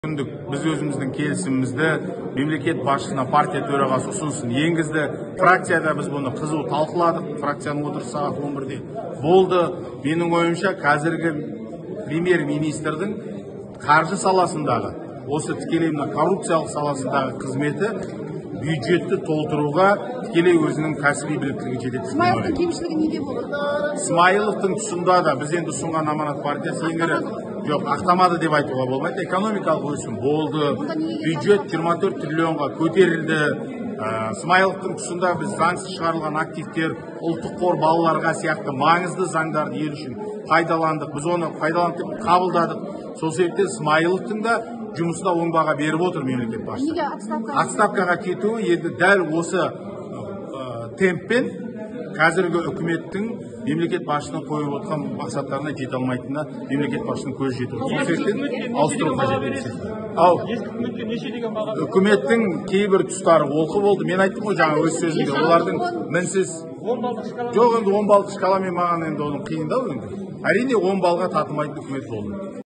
Күндік біз өзіміздің келісімімізді мемлекет басшысына партия төрағасы ұсынысын енгізді. Фракцияда біз бұны қызу талқыладық. Фракцияның отырысы сағат 11-де болды. Менің ойымша қазіргі премьер-министрдің қаржы саласындағы, осы тікелей коррупциялық саласындағы қызметі бюджетті толтыруға тікелей өзінің кәсіби біліктілігі жетеді. Смайыловтың кемшілігі неде болды? Смайыловтың тұсында да біз енді ұсынған аманат партиясы еңгері жоқ, ақтамады деп айтуға болмайды. Экономикалық өсім болды, бюджет 24 триллионға көтерілді. Смайыловтың тұсында біз заңсыз шығарылған активтер, ұлттық қор балаларға сияқты маңызды заңдарды ел үшін пайдаландық. Біз оны пайдаланып қабылдадық. Сол себептен Смайыловтың да жұмысына оң баға беріп отыр мемлекет басшысы. Неге Отставкаға кетуі енді дәл осы темппен қазіргі үкіметтің мемлекет басшысының қойып отқан мақсаттарына жете алмайтынына мемлекет басшысының көзі жетіп отыр. Сол себептен ауыстыру қажет. Ал үкіметтің кейбір тұстары олқы болды. Мен айттым ғой жаңа өз сөзімде, олардың мінсіз жоқ, енді 10 баллдық шкаламен маған енді оның қиындау енді. Әрине 10 баллға татымайтын үкімет болды.